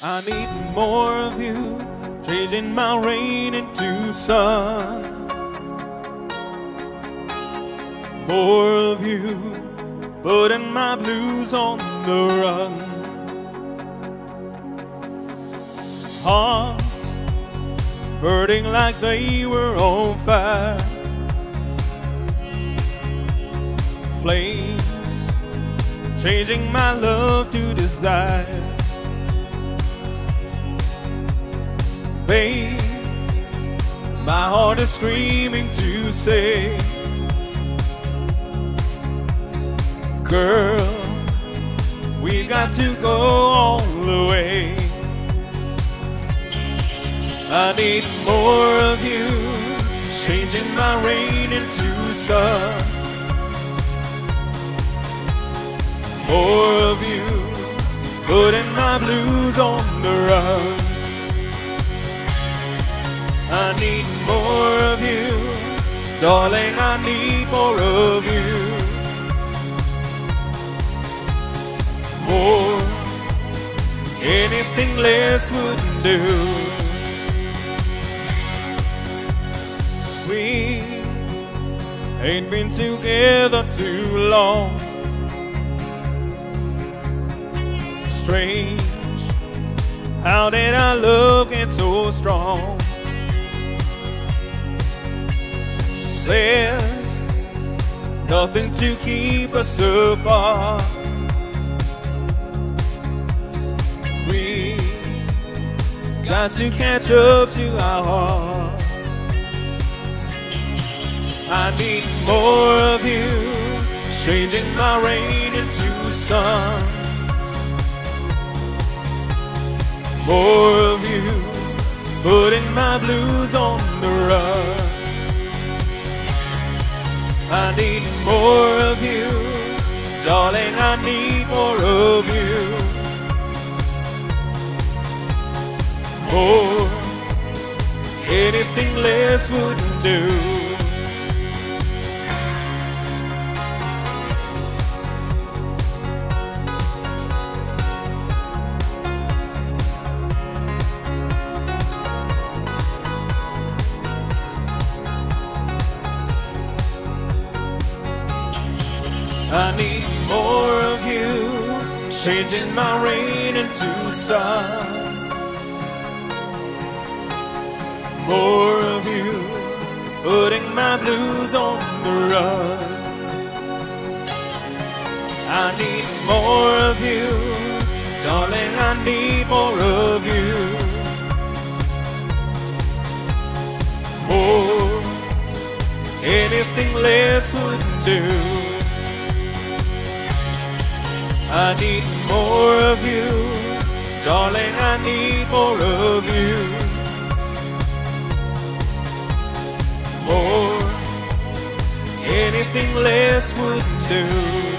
I need more of you, changing my rain into sun. More of you, putting my blues on the run. Hearts burning like they were on fire. Flames changing my love to desire. Babe, my heart is screaming to say, girl, we got to go all the way. I need more of you, changing my rain into sun. More of you, putting my blues on the run. I need more of you, darling, I need more of you. More, anything less wouldn't do. We ain't been together too long. Strange, how did our love get so strong? There's nothing to keep us apart. We got to catch up to our heart. I need more of you, changing my rain into sun. More of you, putting my blues on the run. I need more of you, darling, I need more of you. More, anything less wouldn't do. I need more of you, changing my rain into sun. More of you, putting my blues on the run. I need more of you, darling, I need more of you. More, anything less wouldn't do. I need more of you, darling, I need more of you. More, anything less wouldn't do.